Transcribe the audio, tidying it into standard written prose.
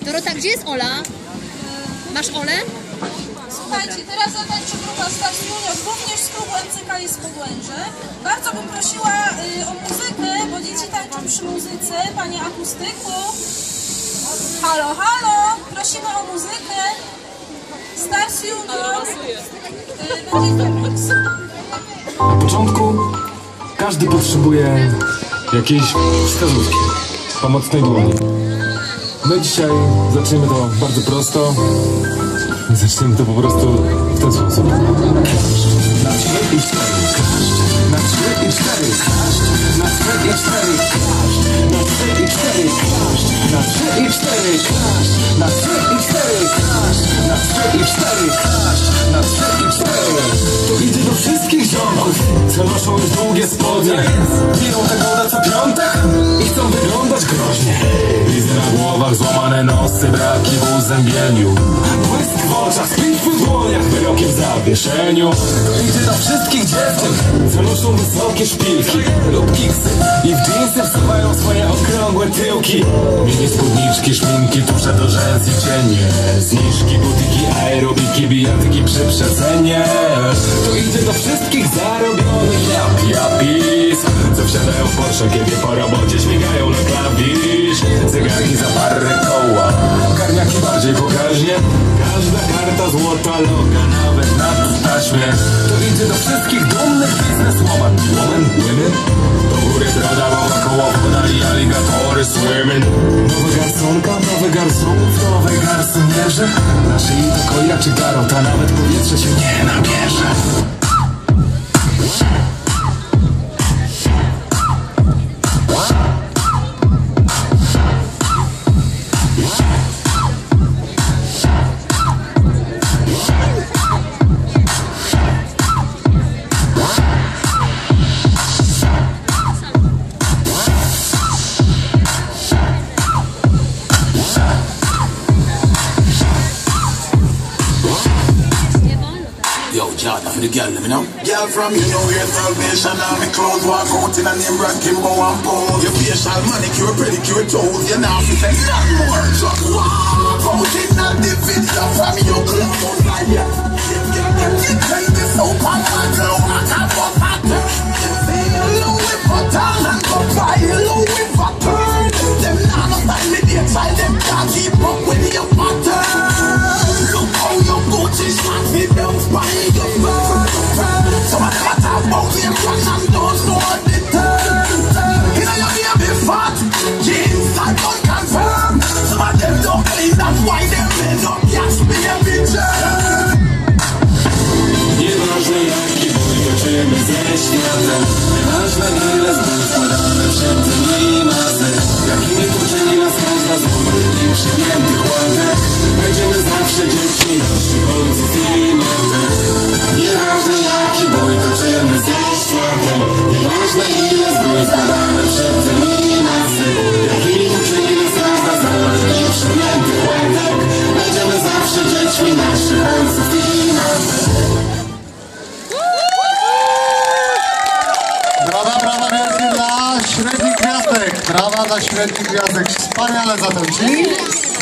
Dorota, gdzie jest Ola? Masz Olę? Słuchajcie, teraz zatańczy grupa Stars Junior, również z klubu MCK i z Podłęże. Bardzo bym prosiła o muzykę, bo dzieci tańczą przy muzyce. Panie akustyku. Halo, halo! Prosimy o muzykę. Stars Junior. Na początku każdy potrzebuje jakiejś wskazówki, pomocnej dłoni. My dzisiaj zaczniemy to bardzo prosto i zaczniemy to po prostu w ten sposób. Na 3 i 4 klaszcz, na 3 i 4 klaszcz, na 3 i 4 klaszcz, na 3 i 4 klaszcz, na 3 i 4 klaszcz, na 3 i 4 klaszcz, na 3 i 4 klaszcz, na 3 i 4. To idzie do wszystkich ziomków, co noszą już długie spodnie. Piją tę wodę co piątek i chcą wyglądać groźnie. Lizy na głowach, złamane nosy, braki w uzębieniu, błysk w oczach, spit w dłoniach, wyrokiem w zawieszeniu. To idzie do wszystkich dziewczyn, co noszą wysokie szpilki lub kiksy i w dżinsy wsuwają swoje okrągłe tyłki. Mini spódniczki, szminki, tusze do rzęs i cienie, zniżki, butiki, aerobiki, bijatyki przy przecenie. To idzie do wszystkich zarobionych japis, co wsiadają w Porsche, kiedy po robocie śmigają na klawisz. Cygarki za parę koła, garniaki bardziej pokaźnie, każda karta złota loga, nawet na taśmie. To idzie do wszystkich dumnych bizneswoman, women, do góry droga, wokoło woda i aligatory swimming. Nowa garsonka, nowy garsonów, nowe garsonierze, na szyi to koja czy garota, nawet powietrze się nie nabierze. Yo, Jordan, for the girl, let me know. Girl from you know your salvation, and me clothes walk out in a name brand Kimbo and Pose. Your facial manicure, pedicure, toes, you're not fit and nothing more. Just walk out in a division from your clothes like ya. You can be so powerful, what a butter. You feel Louis Vuitton and go buy Louis Vuitton. Them not no time me they try, them can't keep up with your pattern. Look how your Gucci shot me down spine your bird. Some of them a talk about them run and don't know what they turn. You know your baby fat, jeans and don't confirm. Some of them don't clean, that's why them end up catch me every turn. Nieważne jaki bój toczymy ze światem, nieważne ile zbój składamy przed tymi masy. Jakimi poczyni nas każda z góry i przypiętych łatek, będziemy zawsze dziećmi naszych ojców i matek. Nieważne jaki bój toczymy ze światem, nieważne ile zbój składamy przed tymi masy. Jakimi poczyni nas każda z góry i przypiętych łatek, będziemy zawsze dziećmi naszych ojców i matek. Brawa wielkie dla średnich gwiazdek. Brawa dla średnich gwiazdek. Wspaniale zatańczyli.